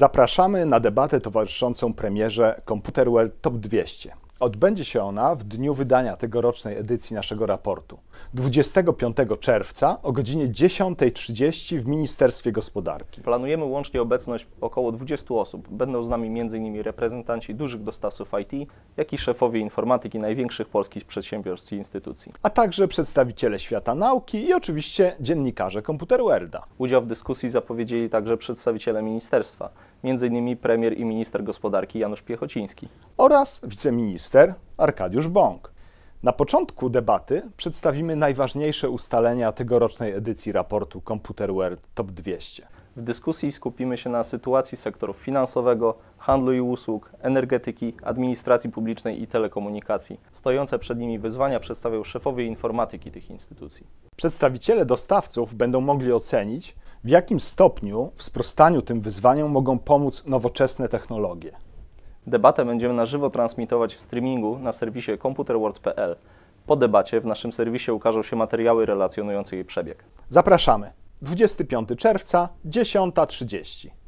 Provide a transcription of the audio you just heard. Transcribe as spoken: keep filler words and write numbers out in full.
Zapraszamy na debatę towarzyszącą premierze Computer World Top dwieście. Odbędzie się ona w dniu wydania tegorocznej edycji naszego raportu, dwudziestego piątego czerwca o godzinie dziesiątej trzydzieści w Ministerstwie Gospodarki. Planujemy łącznie obecność około dwudziestu osób. Będą z nami między innymi reprezentanci dużych dostawców I T, jak i szefowie informatyki największych polskich przedsiębiorstw i instytucji. A także przedstawiciele świata nauki i oczywiście dziennikarze Computer Worlda. Udział w dyskusji zapowiedzieli także przedstawiciele ministerstwa, między innymi premier i minister gospodarki Janusz Piechociński. Oraz wiceminister Arkadiusz Bąk. Na początku debaty przedstawimy najważniejsze ustalenia tegorocznej edycji raportu Computer World Top dwieście. W dyskusji skupimy się na sytuacji sektorów finansowego, handlu i usług, energetyki, administracji publicznej i telekomunikacji. Stojące przed nimi wyzwania przedstawią szefowie informatyki tych instytucji. Przedstawiciele dostawców będą mogli ocenić, w jakim stopniu w sprostaniu tym wyzwaniom mogą pomóc nowoczesne technologie. Debatę będziemy na żywo transmitować w streamingu na serwisie computerworld kropka p l. Po debacie w naszym serwisie ukażą się materiały relacjonujące jej przebieg. Zapraszamy. dwudziestego piątego czerwca, dziesiąta trzydzieści.